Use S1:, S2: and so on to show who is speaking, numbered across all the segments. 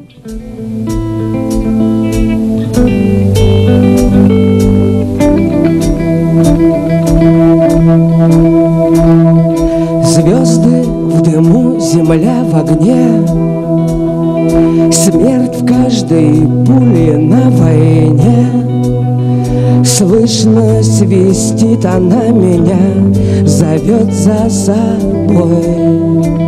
S1: Звезды в дыму, земля в огне, смерть в каждой пуле на войне. Слышно свистит она меня, зовет за собой.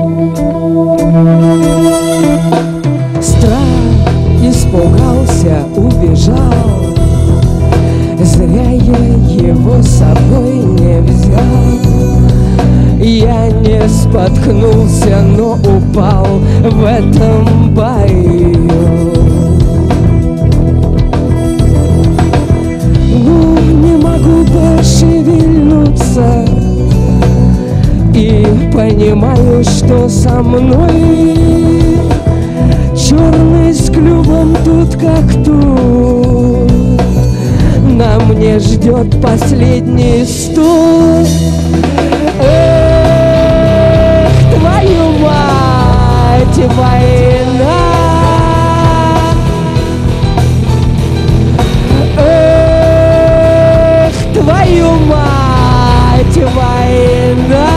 S1: Страх испугался, убежал, зря я его с собой не взял. Я не споткнулся, но упал в этом бою. Ну, не могу пошевельнуться, и понимаю, что со мной черный с клювом тут как тут. На мне ждет последний стул. Эх, твою мать, война! Эх, твою мать, война!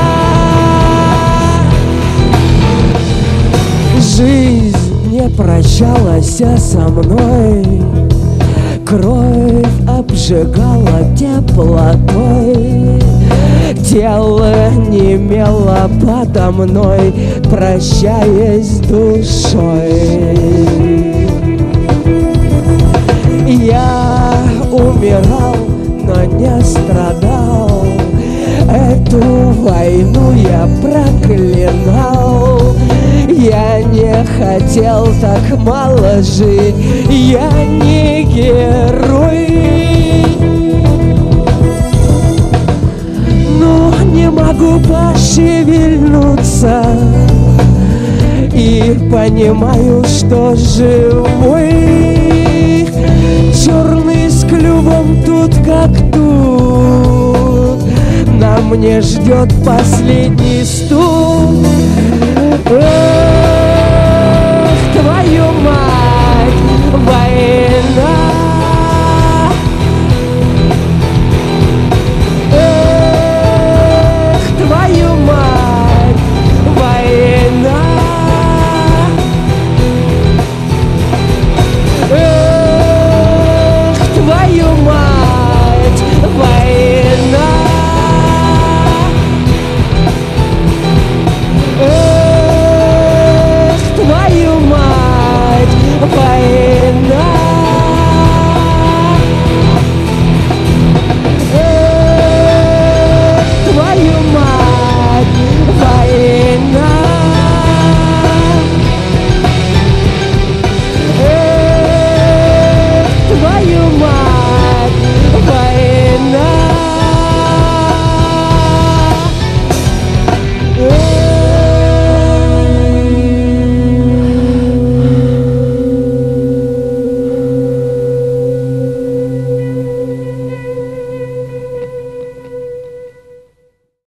S1: Жизнь не прощалась со мной, кровь обжигала теплотой, тело немело подо мной, прощаясь душой. Я умирал, но не страдал, эту войну я проклинал. Я не хотел так мало жить, я не герой. Но не могу пошевельнуться, и понимаю, что живой. Черный с клювом тут как тут, на мне ждет последний стул.